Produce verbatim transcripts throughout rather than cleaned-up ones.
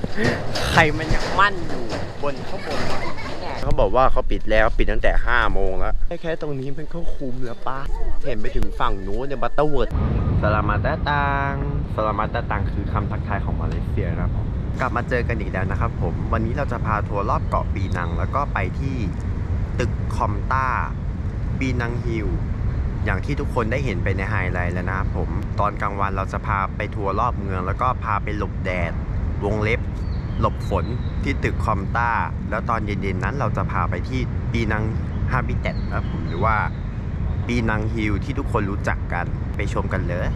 ใครมันยังมั่นอยู่บนข้างบนเขาบอกว่าเขาปิดแล้วปิดตั้งแต่ห้าโมงแล้วแค่แค่ตรงนี้มันก็คุ้มแล้วป้าเห็นไปถึงฝั่งนู้นในบัตเตอร์เวิร์ดสลามาตาตังสลามาตาตังคือคำทักทายของมาเลเซียนะครับกลับมาเจอกันอีกแล้วนะครับผมวันนี้เราจะพาทัวร์รอบเกาะปีนังแล้วก็ไปที่ตึกคอมต้าปีนังฮิลอย่างที่ทุกคนได้เห็นไปในไฮไลท์แล้วนะครับผมตอนกลางวันเราจะพาไปทัวร์รอบเมืองแล้วก็พาไปหลบแดดวงเล็บหลบฝนที่ตึกคอมต้าแล้วตอนเย็นๆนั้นเราจะพาไปที่ปีนังฮาบิเต็ดนะครับผมหรือว่าปีนังฮิลที่ทุกคนรู้จักกันไปชมกันเลย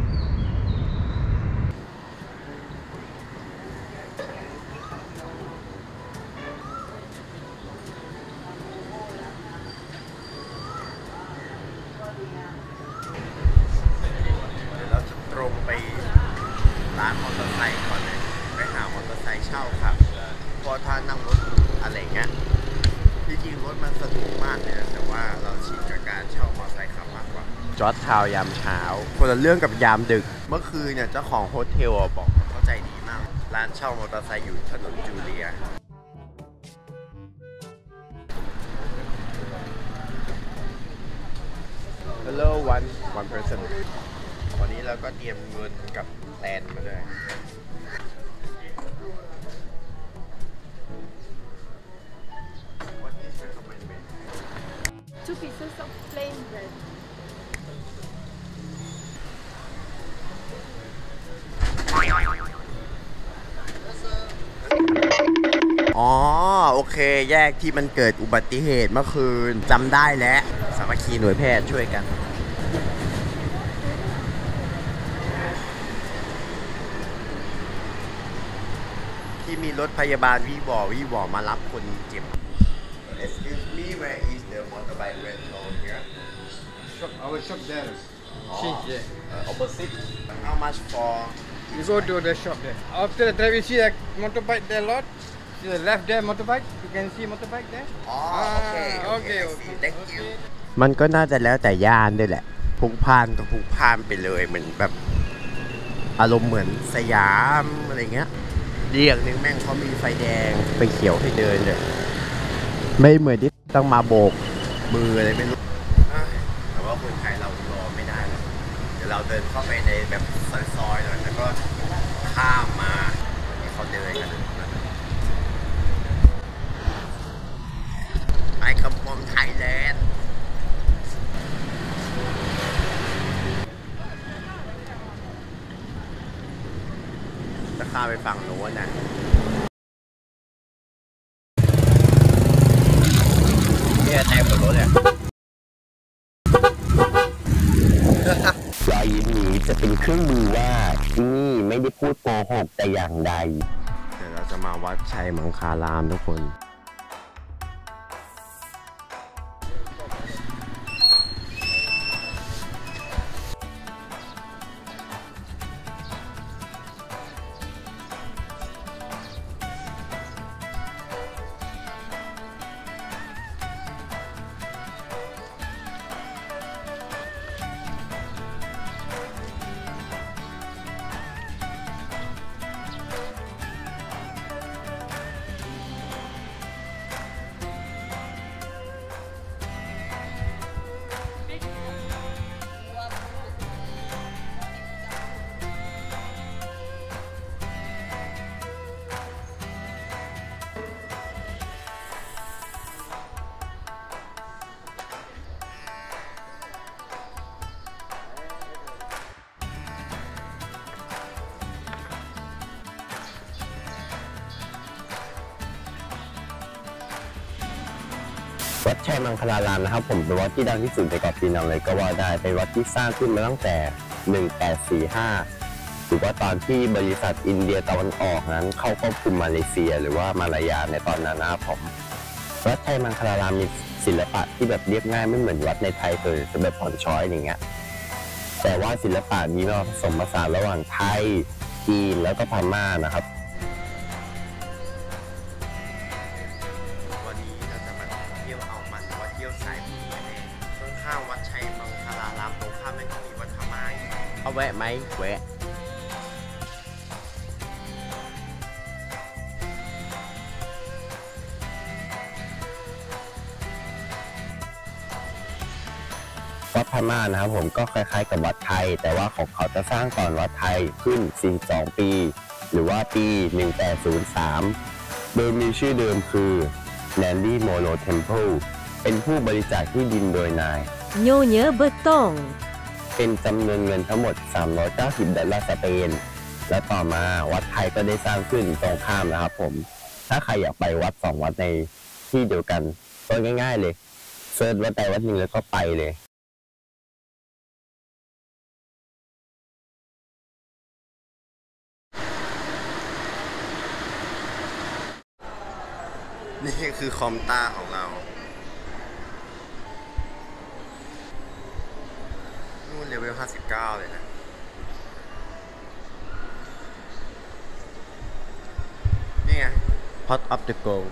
ตรงไปร้านมอเตอร์ไซค์ก่อนเลยไปหามอเตอร์ไซค์เช่าครับพอถ้านั่งรถอะไรเงี้ยจริงๆรถมันสะดวกมากเลยนะแต่ว่าเราชินกับการเช่ามอเตอร์ไซค์ขับมากกว่าจอร์จทาวยามเช้าคนละเรื่องกับยามดึกเมื่อคืนเนี่ยเจ้าของโฮเทลบอกเข้าใจดีมากร้านเช่ามอเตอร์ไซค์อยู่ถนนจูเลียHello one one person วันนี้เราก็เตรียมเงินกับแพลนมาด้วย What is recommended? Two pieces of plain bread. อ๋อโอเคแยกที่มันเกิดอุบัติเหตุเมื่อคืนจำได้แล้วสามัคคีหน่วยแพทย์ช่วยกันที่มีรถพยาบาลวีบอวีบอมารับคนเจ็บ Excuse me where is the motorbike rental here? Shop, our shop there. Oh, uh, opposite. How much for? You go to the shop there. After the drive, you see that motorbike there a lot. To the left there, motorbike. You can see motorbike there. Oh, okay. Ah, Okay. okay, okay. Thank you. มันก็น่าจะแล้วแต่ย่านด้วยแหละพุกพานก็พุกพานไปเลยเหมือนแบบอารมณ์เหมือนสยามอะไรเงี้ยเรียกนึงแม่งเขามีไฟแดงไฟเขียวให้เดินเลยไม่เหมือนที่ต้องมาโบกมืออะไรไม่รู้แต่ว่าคนไทยเรารอไม่ได้แล้วเดี๋ยวเราเดินเข้าไปในแบบซอยๆหน่อยแล้วก็ข้ามมาที่เขาเดินกันไอ้คำพอมไทยแลนด์จะข้ามไปฝั่งโน้นนะเนี่ยแตกหมดรถเลยรอยยิ้มนี้จะเป็นเครื่องมือว่านี่ไม่ได้พูดโกหกแต่อย่างใดเดี๋ยวเราจะมาวัดชัยมังคารามทุกคนวัดชัยมังคลารามนะครับผมเป็นวัดที่ดังที่สุดในเกาะปีนังเลยก็ว่าได้เป็นวัดที่สร้างขึ้นมาตั้งแต่หนึ่งแปดสี่ห้าหรือว่าตอนที่บริษัทอินเดียตะวันออกนั้นเข้าควบคุมมาเลเซียหรือว่ามาลายาในตอนนั้นนะครับผมวัดชัยมังคลารามมีศิลปะที่แบบเรียบง่ายไม่เหมือนวัดในไทยเลยแบบผ่อนช้อยอย่างเงี้ยแต่ว่าศิลปะนี้เราผสมผสานระหว่างไทยจีนแล้วก็พม่านะครับวันนี้เราจะมาเที่ยวเอามันว่าเที่ยวสายบุญกันเองข้างๆวัดชัยมังคลารามตรงข้ามนั่นก็มีวัดพม่าเอาแวะไหมแวะวัดพม่านะครับผมก็คล้ายๆกับวัดไทยแต่ว่าของเขาจะสร้างก่อนวัดไทยขึ้นสี่สิบสองปีหรือว่าปีหนึ่งพันแปดร้อยสามโดยมีชื่อเดิมคือ Nandi Molo Temple เป็นผู้บริจาคที่ดินโดยนาย Nyonya Betong เป็นจำนวนเงินทั้งหมดสามร้อยเก้าสิบดอลลาร์สเปนและต่อมาวัดไทยก็ได้สร้างขึ้นตรงข้ามนะครับผมถ้าใครอยากไปวัดสองวัดในที่เดียวกันก็ง่ายๆเลยเซิร์ชวัดใดวัดหนึ่งแล้วก็ไปเลยนี่คือคอมต้าของเรานู่นเลเวลห้าสิบเก้าเลยนะนี่ไง Pot of the Gold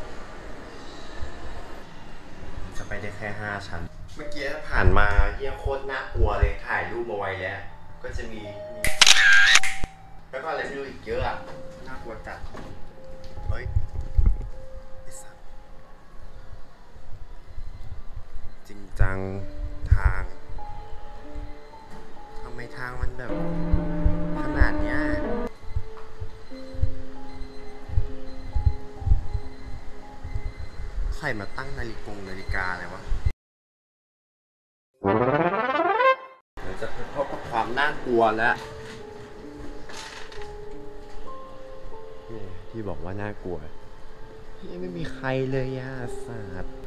จะไปได้แค่ห้าชั้นเมื่อกี้ผ่านมาเยี่ยโคตรน่ากลัวเลยถ่ายรูปมาไว้แล้วก็จะมีแล้วก็อะไรไม่รู้อีกเยอะอะน่ากลัวจัดเฮ้ยจริงจังทางทำไมทางมันแบบขนาดเนี้ยใครมาตั้งนาฬิกงนาฬิกาเลยวะเดี๋ยวจะพบกับความน่ากลัวแล้วนี่ที่บอกว่าน่ากลัวที่ไม่มีใครเลยอ่ะสัตว์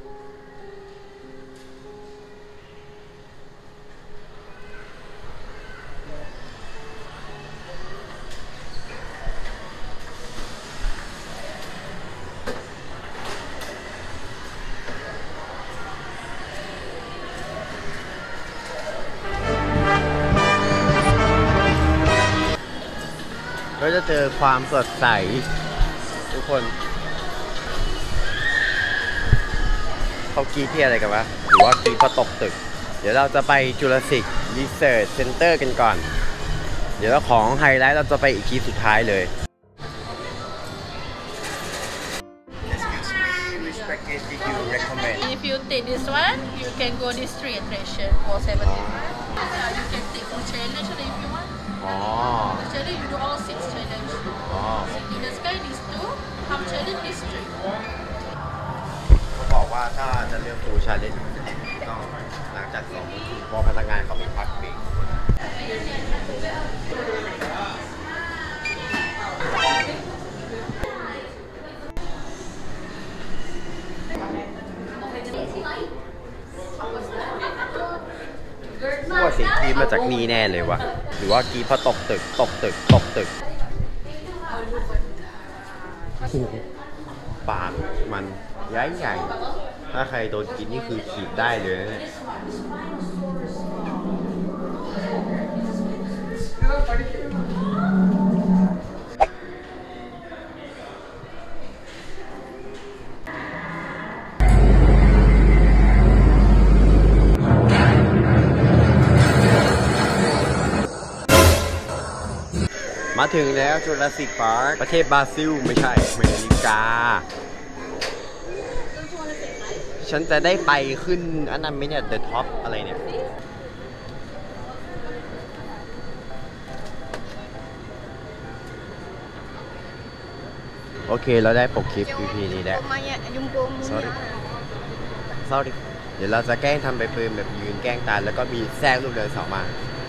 ก็จะเจอความสดใสทุกคนเขากรีดที่อะไรกันวะหรือว่ากรีดพอตกตึกเดี๋ยวเราจะไปจูราสสิกรีเสิร์ชเซ็นเตอร์กันก่อนเดี๋ยวเราของไฮไลท์เราจะไปอีกทีสุดท้ายเลย Excuse me, which package did you recommend? If you take this one, you can go this three attraction for seventeen. Yeah, you can take for challenge if you want. อ๋อ Challenge you do all six challenge. อ๋อ In the sky is two, half challenge is three. เขาบอกว่าถ้าจะเลือกฟูลชาเลนจ์ต้องหลังจากสองทุ่มเพราะพนักงานเขามีพักเบรกว่าเสียงกรีดมาจากนี่แน่เลยวะหรือว่ากรีดพอตกตึกตกตึกตกตึกปากมันใหญ่ใหญ่ถ้าใครโดนกินนี่คือขีดได้เลยนะเนี่ยมาถึงแล้วจูราสสิกพาร์คประเทศบราซิลไม่ใช่อเมริกาฉันจะได้ไปขึ้นอันนั้นไหมเนี่ย The Top อะไรเนี่ยโอเคเราได้ปกคลิป อี พี นี้แล้ว sorry sorry เดี๋ยวเราจะแกล้งทำไปปืนแบบยืนแกล้งตาแล้วก็มีแทรกรูปเดินสองมา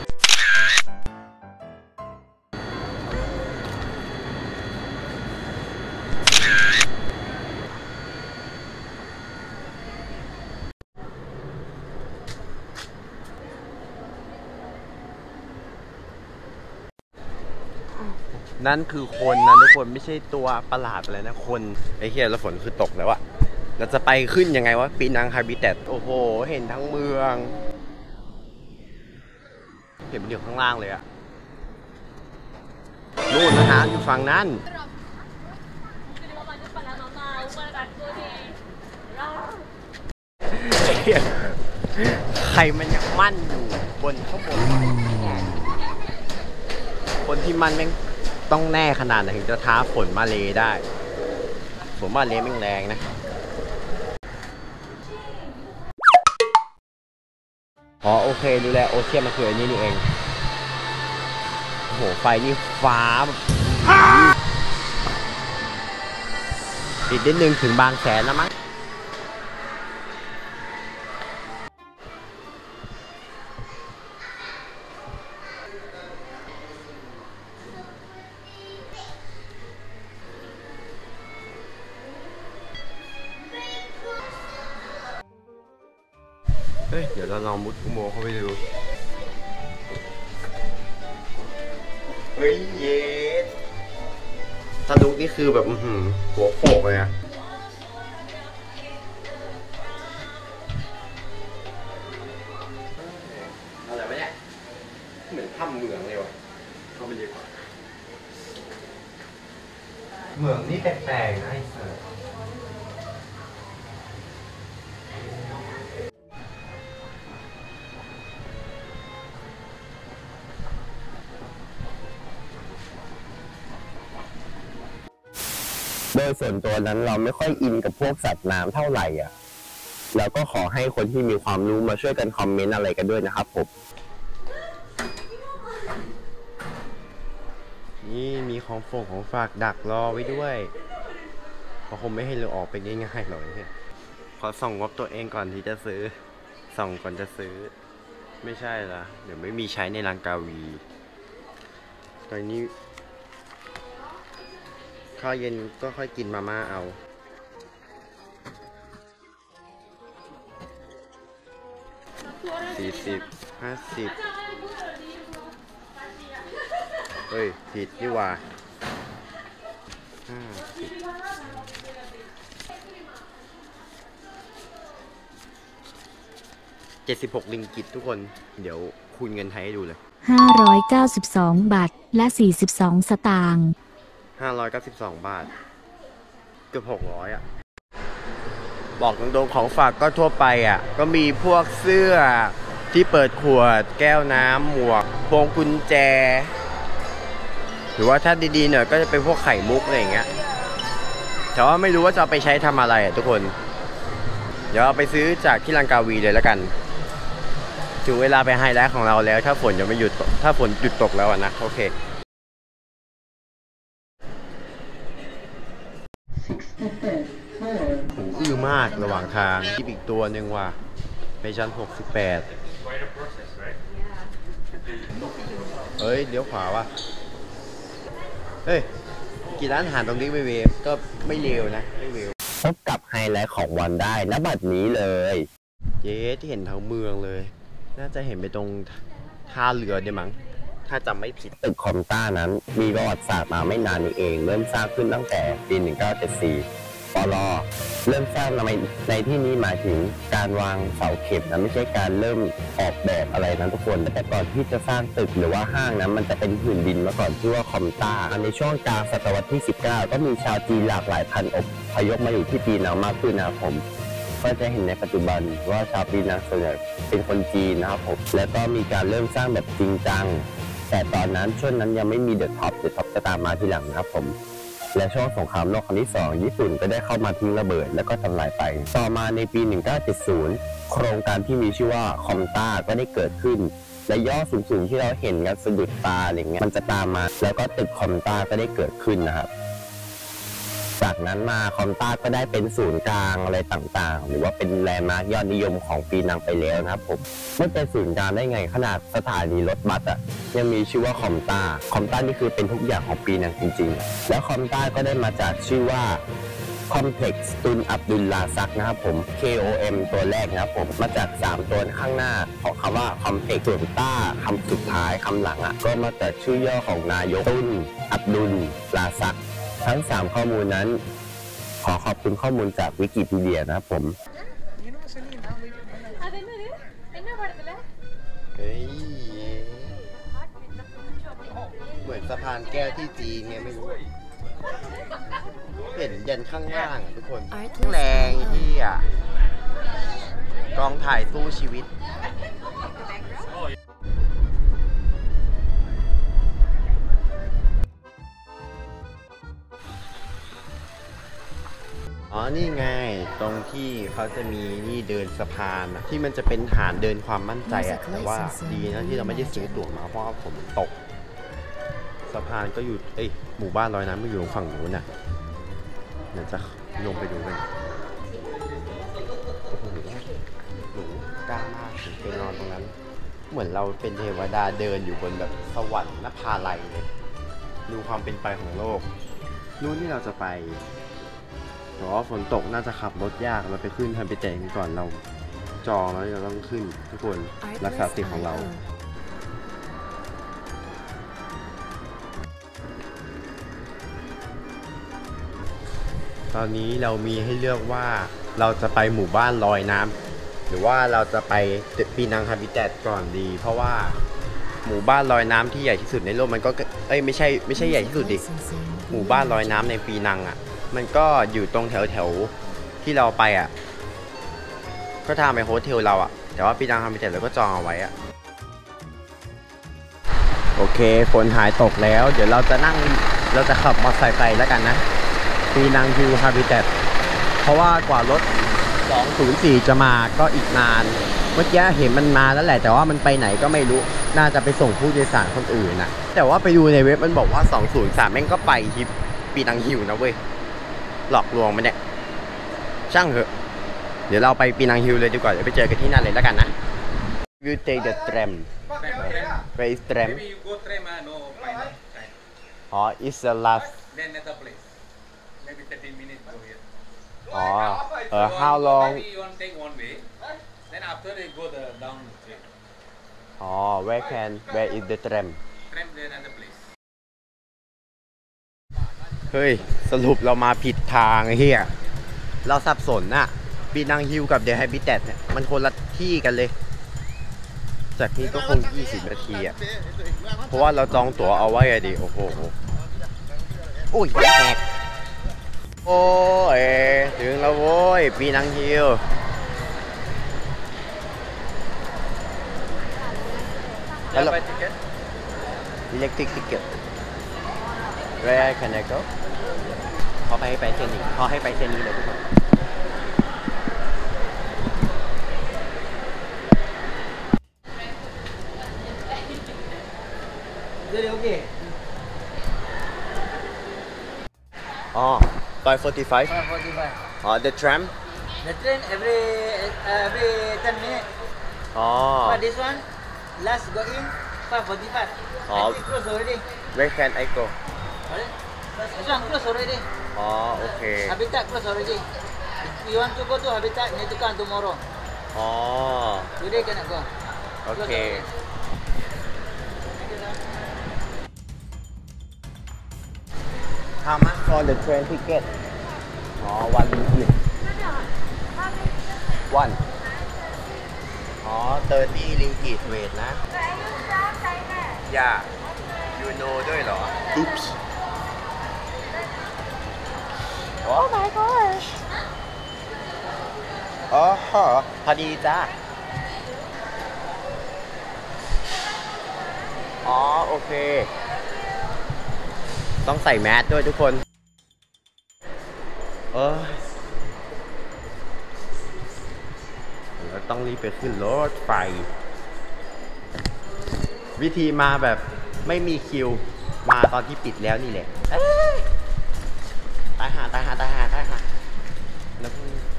นั่นคือคนนะทุกคนไม่ใช่ตัวประหลาดอะไรนะคนไอ้เหี้ยแล้วฝนคือตกแล้วอะเราจะไปขึ้นยังไงวะปีนังฮาบิเตตโอ้โหเห็นทั้งเมืองเห็นมันอยู่ข้างล่างเลยอะนู่นนะฮะอยู่ฝั่งนั้นใครมันยังมั่นอยู่บนข้างบนคนที่มันแม่งต้องแน่ขนาดไหนถึงจะท้าฝนมาเลได้ผมว่าเลแม่งแรงนะอ๋อโอเคดูแลโอเชียนมันคืออันนี้นี่เองโอ้โหไฟนี่ฟ้าแบบอีกนิดนึงถึงบางแสนแล้วมั้งเฮ้ยเดี๋ยวเราลองมุดอุโมงค์เข้าไปดูเฮ้ยเย็ดถ้าลุกนี่คือแบบอื้อหือหัวโขกเลยอะอะไรวะเนี่ยเหมือนถ้ำเมืองเลยว่ะเข้าไปดีกว่าเมืองนี่แปลกๆนะไอ้สัสโดยส่วนตัวนั้นเราไม่ค่อยอินกับพวกสัตว์น้ำเท่าไหร่อ่ะแล้วก็ขอให้คนที่มีความรู้มาช่วยกันคอมเมนต์อะไรกันด้วยนะครับผมนี่มีของฝงของฝากดักรอไว้ด้วยเขาคงไม่ให้เราออกไปง่ายๆหรอกเนี่ยขอส่องงบตัวเองก่อนที่จะซื้อส่องก่อนจะซื้อไม่ใช่ละเดี๋ยวไม่มีใช้ในรังกาวีตอนนี้ข้าวเย็นก็ค่อยกินมาม่าเอาสี่สิบห้าสิบเฮ้ยผิดนี่ว่าห้าสิบเจ็ดสิบหกลิงกิตทุกคนเดี๋ยวคูณเงินไทยให้ดูเลยห้าร้อยเก้าสิบสองบาทและสี่สิบสองสตางค์ห้าร้อยเก้าสิบสองบาทเกือบหกร้อยอ่ะบอกตรงๆของฝากก็ทั่วไปอ่ะก็มีพวกเสื้อที่เปิดขวดแก้วน้ำหมวกพวงกุญแจหรือว่าถ้าดีๆหน่อยก็จะเป็นพวกไข่มุกอะไรอย่างเงี้ยแต่ว่าไม่รู้ว่าจะเอาไปใช้ทำอะไรอ่ะทุกคนเดี๋ยวเอาไปซื้อจากที่ลังกาวีเลยแล้วกันถึงเวลาไปไฮไลท์ของเราแล้วถ้าฝนยังไม่หยุดถ้าฝนหยุดตกแล้วนะโอเคหูอื้อมากระหว่างทางที่อีกตัวหนึ่งว่ะไปชั้นหกสิบแปดเฮ้ยเดี๋ยวขวาว่ะเฮ้ยกี่ร้านอาหารตรงนี้ไม่เวฟก็ไม่เลวนะไม่เลวพบกับไฮไลท์ของวันได้ณบัดนี้เลยเย้ที่เห็นทั้งเมืองเลยน่าจะเห็นไปตรงท่าเรือเดี๋ยวมั้งถ้าจำไม่ผิดตึกคอมต้านั้นมีประวัติศาสตร์มาไม่นานนี้เองเริ่มสร้างขึ้นตั้งแต่ปีหนึ่งเก้าเจ็ดสี่ปลเริ่มสร้างในในที่นี้หมายถึงการวางเสาเข็มนะไม่ใช่การเริ่มออกแบบอะไรนะทุกคนแต่ก่อนที่จะสร้างตึกหรือว่าห้างนั้นมันจะเป็นผืนดินมาก่อนชื่อว่าคอมต้าในช่วงกลางศตวรรษที่สิบเก้าก็มีชาวจีนหลากหลายพันอพยพมาอยู่ที่ปีนังมากขึ้นนะครับผมก็จะเห็นในปัจจุบันว่าชาวปีนังส่วนใหญ่เป็นคนจีนนะครับผมแล้วก็มีการเริ่มสร้างแบบจริงจังแต่ตอนนั้นช่วงนั้นยังไม่มีเดอะท็อปเดอะท็อปจะตามมาทีหลังนะครับผมและช่วงสงครามโลกครั้งที่สองญี่ปุ่นก็ได้เข้ามาทิ้งระเบิดแล้วก็ทำลายไปต่อมาในปีหนึ่งเก้าเจ็ดศูนย์โครงการที่มีชื่อว่าคอมต้าก็ได้เกิดขึ้นและย่อสูงๆที่เราเห็นกันสะดุดตาอะไรเงี้ยมันจะตามมาแล้วก็ตึกคอมต้าก็ได้เกิดขึ้นนะครับจากนั้นมาคอมต้าก็ได้เป็นศูนย์กลางอะไรต่างๆหรือว่าเป็นแลนด์มาร์คยอดนิยมของปีนังไปแล้วนะครับผมไม่เป็นศูนย์กลางได้ไงขนาดสถานีรถบัสอ่ะยังมีชื่อว่าคอมต้าคอมต้านี่คือเป็นทุกอย่างของปีนังจริงๆแล้วคอมต้าก็ได้มาจากชื่อว่า Complex Tun Abdullah Sak นะครับผม เค โอ เอ็ม ตัวแรกนะครับผมมาจากสามตัวข้างหน้าของคำว่า Complex ส่วนต้าคำสุดท้ายคำหลังอ่ะก็มาจากชื่อย่อของนายกตุนอับดุลลาซักทั้งสามข้อมูลนั้นขอขอบคุณข้อมูลจากวิกิพีเดียนะครับผมเฮ้ยเหมือนสะพานแก้วที่จีนไงไม่รู้เห็นยันข้างล่างทุกคนแรงที่อ่ะกองถ่ายสู้ชีวิตอ๋อนี่ไงตรงที่เขาจะมีนี่เดินสะพานอะที่มันจะเป็นฐานเดินความมั่นใจอะแต่ว่าดีนะที่เราไม่ได้ซื้อตั๋วมาเพราะว่าผมตกสะพานก็อยู่เอ้ยหมู่บ้านลอยน้ำก็อยู่ฝั่งนู้นน่ะเดี๋ยวจะลงไปดูกันโอ้โหหนูกล้ามากถึงไปนอนตรงนั้นเหมือนเราเป็นเทวดาเดินอยู่บนแบบสวรรค์นภาลัยเลยดูความเป็นไปของโลกนู่นที่เราจะไปแต่ว่าฝนตกน่าจะขับรถยากเราไปขึ้นทันไปแจงก่อนเราจองแล้วเราต้องขึ้นทุกคนรักษาสิทธิ์ของเราตอนนี้เรามีให้เลือกว่าเราจะไปหมู่บ้านลอยน้ำหรือว่าเราจะไปปีนังฮาบิแตตก่อนดี เพราะว่าหมู่บ้านลอยน้ำที่ใหญ่ที่สุดในโลกมันก็เอ้ยไม่ใช่ไม่ใช่ใหญ่ที่สุดดิหมู่บ้านลอยน้ำในปีนังอ่ะมันก็อยู่ตรงแถวแถวที่เราไปอ่ะก็ทางไปโฮสเทลเราอ่ะแต่ว่าปีนังฮาบิแตตเราก็จองเอาไว้อ่ะโอเคฝนหายตกแล้วเดี๋ยวเราจะนั่งเราจะขับมอเตอร์ไซค์ไปแล้วกันนะปีนังฮิวฮาบิแตตเพราะว่ากว่ารถสองศูนย์สี่จะมาก็อีกนานเมื่อกี้เห็นมันมาแล้วแหละแต่ว่ามันไปไหนก็ไม่รู้น่าจะไปส่งผู้โดยสารคนอื่นนะแต่ว่าไปดูในเว็บมันบอกว่าสองศูนย์สามแม่งก็ไปที่ปีนังฮิวนะเว้ยหลอกลวงมันเนี่ยช่างเถอะเดี๋ยวเราไปปีนังฮิวเลยดีกว่าเดี๋ยวไปเจอกันที่นั่นเลยแล้วกันนะ You take the tram Where is tram Maybe you go tram, uh, no final time. Oh it's the last Then another place. Maybe thirty minutes go here. Oh uh, how long Maybe you want to take one way. Then after they go the down train. Oh where can where is the tram Tram there another place. เฮ้ยสรุปเรามาผิดทางไอ้เหี้ยเราสับสนน่ะปีนังฮิวกับเดอะแฮบิแตตเนี่ยมันคนละที่กันเลยจากนี้ก็คงยี่สิบนาทีอ่ะเพราะว่าเราจองตั๋วเอาไว้อะดิโอ้โหอุ้ยแตกโอ้ยถึงแล้วโว้ยปีนังฮิวแล้ว ticket? electric ticket where can I go เขาให้ไปเส้นนี้เขาให้ไปเส้นนี้เลยทุกคนอ๋อ five forty-five five forty-five. อ๋อ the tram The train every uh, every ten minutes. อ๋อ But this one last go in five forty-five. Oh. I think close already. where can I go Sorry? This one close already. อ๋อโอเค Habitat close already. If you want to go to Habitat, need to come tomorrow. อ๋อ Today cannot go. โอเค How much for the train ticket อ๋อ one ringgit one อ๋อ thirty ringgit wait นะ Yeah you know ด้วยเหรอ Oops Oh my gosh อ๋อพอดีจ้าอ๋อโอเคต้องใส่แมสด้วยทุกคนเออเราต้องรีบไปขึ้นรถไฟวิธีมาแบบไม่มีคิวมาตอนที่ปิดแล้วนี่แหละตายหาตายหาตายหาตายหาแล้ว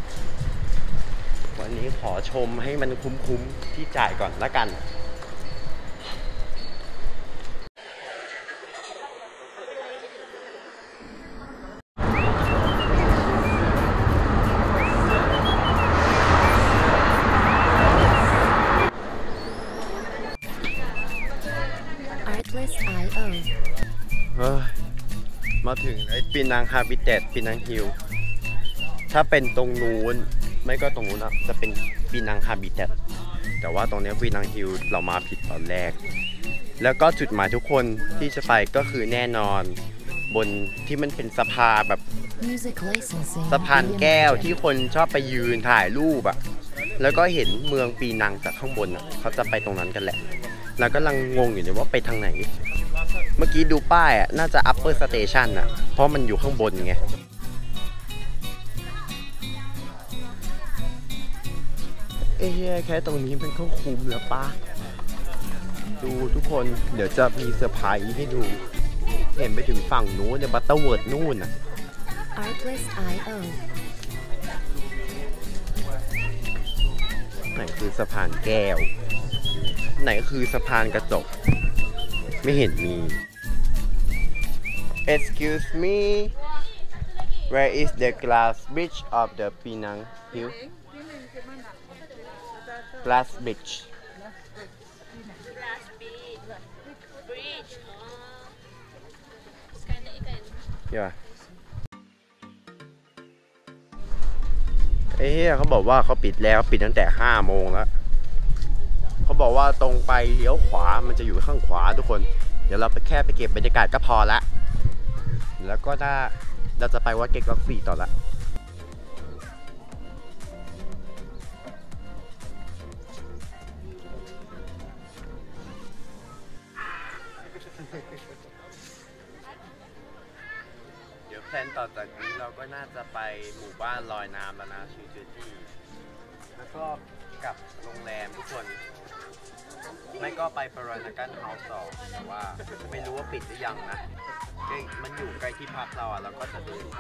วันนี้ขอชมให้มันคุ้มๆที่จ่ายก่อนละกันเฮ้ยมาถึงไอ้ปีนังฮาบิแตตปีนังฮิลถ้าเป็นตรงนู้นไม่ก็ตรงนู้นอ่ะจะเป็นปีนังฮาบิแตตแต่ว่าตรงนี้ปีนังฮิลเรามาผิดตอนแรกแล้วก็จุดหมายทุกคนที่จะไปก็คือแน่นอนบนที่มันเป็นสะพานแบบสะพานแก้วที่คนชอบไปยืนถ่ายรูปอ่ะแล้วก็เห็นเมืองปีนังจากข้างบนอ่ะเขาจะไปตรงนั้นกันแหละแล้วก็กำลังงงอยู่เนี่ยว่าไปทางไหนเมื่อกี้ดูป้ายอ่ะน่าจะ upper station อ่ะเพราะมันอยู่ข้างบนไงเอ้ยแค่ตรงนี้มันก็คุ้มแล้วป้าดูทุกคนเดี๋ยวจะมีเซอร์ไพรส์ให้ดูเห็นไปถึงฝั่งนู้นในบัตเตอร์เวิร์ดนู่นน่ะ Artless ไอ โอไหนคือสะพานแก้วไหนคือสะพานกระจกไม่เห็นมี Excuse me where is the glass bridge of the Penang Hill glass bridge Bridge. Sekali kan. ใช่ป่ะไอ้เหี้ยเขาบอกว่าเขาปิดแล้วปิดตั้งแต่ห้าโมงแล้วเขาบอกว่าตรงไปเลี้ยวขวามันจะอยู่ข้างขวาทุกคนเดี๋ยวเราไปแค่ไปเก็บบรรยากาศก็พอละแล้วก็ถ้าเราจะไปวัดเก็กล็อกสี่ต่อละเดี๋ยวแพลนต่อจากนี้เราก็น่าจะไปหมู่บ้านลอยน้ำแล้วนะชื่อเจอจี้แล้วก็กลับโรงแรมทุกคนไม่ก็ไปปรานกันเฮาส์ต่อแต่ว่าไม่รู้ว่าปิดหรือยังนะมันอยู่ใกล้ที่พักเราอะเราก็จะเดินไป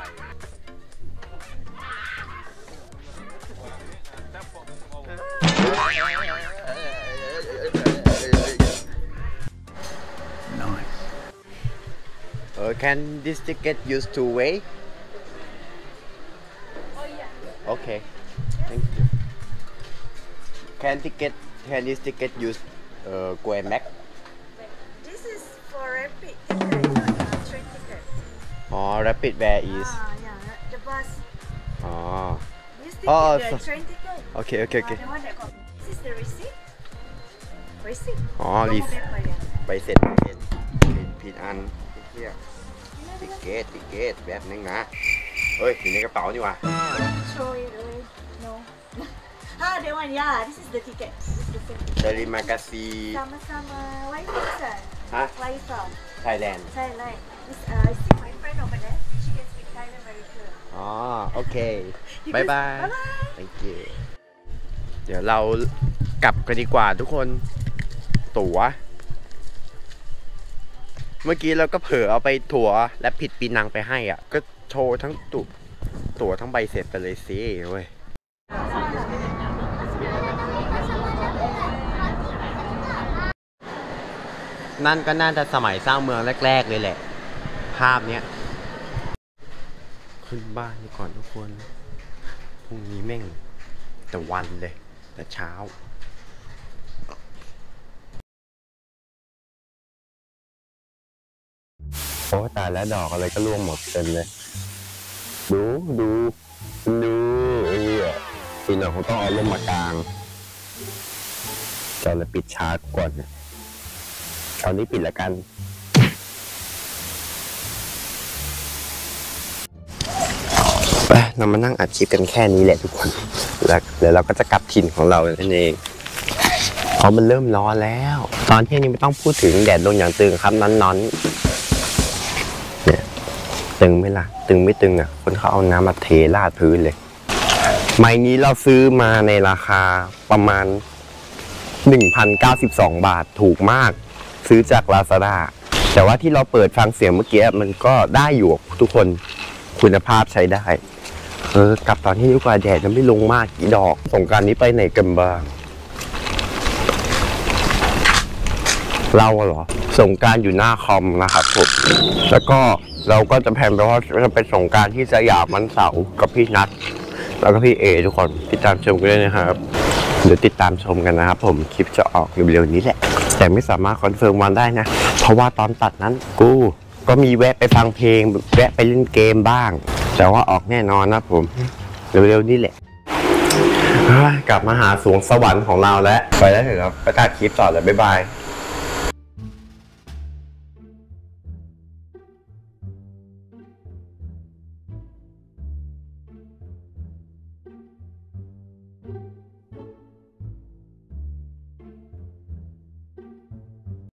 Uh, can this ticket used to weigh? Oh yeah. Okay, thank you. Can ticket can this ticket use uh, go and back? This is for rapid ticket, not uh, train ticket. Oh, rapid where is? Ah, yeah, the bus. Oh, This ticket, Oh, the so- train ticket. okay, okay, Uh, okay. the one that got. This is the receipt. Receipt. อ๋อ No รีส paper, yeah. ใบเสร็จใบเสร็จผิดผิดอันเที่ยติเกตติเกตแบบนึงนะเฮ้ยอยู่ในกระเป๋านี่หว่า Throw it away. No. Ah, that one, yeah. This is the ticket. This is the same. Terima kasih Sama-sama. Where you from, sir? ฮะ Where you from? Thailand Thailand. This, uh, I see my friend over there. She can speak Thailand very good. อ๋อโอเค You บาย can- บาย Bye-bye. thank you เดี๋ยวเรากลับกันดีกว่าทุกคนตั๋วเมื่อกี้เราก็เผลอเอาไปตั๋วและผิดปีนังไปให้อ่ะก็โชว์ทั้งตั๋วตั๋วทั้งใบเสร็จไปเลยสิเว้ยนั่นก็น่าจะสมัยสร้างเมืองแรกๆเลยแหละภาพเนี้ยขึ้นบ้านนี่ก่อนทุกคนพรุ่งนี้แม่งแต่วันเลยแต่เช้าโอ้ตายแล้วดอกอะไรก็ร่วงหมดเต็มเลยดูดูดูไอ้เหี้ยทีหน่อยคงต้องเอาลมมากลางจะเลยปิดช้าก่อนคราวนี้ปิดแล้วกันไปเรามานั่งอัดคลิปกันแค่นี้แหละทุกคนแล้วเดี๋ยวเราก็จะกลับถิ่นของเรานั่นเองเพราะมันเริ่มร้อนแล้วตอนเที่ยงนี้ไม่ต้องพูดถึงแดดลงอย่างตึงครับนอนๆเนี่ยตึงไหมล่ะตึงไม่ตึงอ่ะคนเขาเอาน้ำมาเทราดพื้นเลยไม้นี้เราซื้อมาในราคาประมาณ หนึ่งพันเก้าสิบสอง บาทถูกมากซื้อจาก Lazada แต่ว่าที่เราเปิดฟังเสียงเมื่อกี้มันก็ได้อยู่ทุกคนคุณภาพใช้ได้เออกลับตอนที่ดีกว่าแดดจะไม่ลงมากกี่ดอกสงกรานต์นี้ไปไหนกันบ้างเราเหรอสงกรานต์อยู่หน้าคอมนะครับผมแล้วก็เราก็จะแพลนไปว่าจะไปสงกรานต์ที่สยามวันเสาร์กับพี่นัทแล้วก็พี่เอทุกคนติดตามชมกันด้วยนะครับเดี๋ยวติดตามชมกันนะครับผมคลิปจะออกเร็วๆนี้แหละแต่ไม่สามารถคอนเฟิร์มวันได้นะเพราะว่าตอนตัดนั้นกูก็มีแวะไปฟังเพลงแวะไปเล่นเกมบ้างแต่ว่าออกแน่นอนนะผมเร็วๆนี้แหละกลับมาหาสวงสวรรค์ของเราแล้วไปแล้วเถอะครับไปตัดคลิปต่อเลยบ๊ายบาย